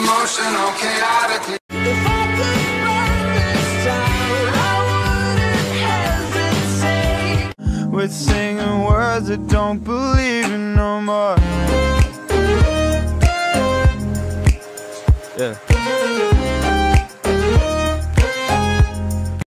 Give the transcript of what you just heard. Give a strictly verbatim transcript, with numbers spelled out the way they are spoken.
emotional, chaotically. If I could run this town, I wouldn't hesitate. With singing words I don't believe in no more. Yeah.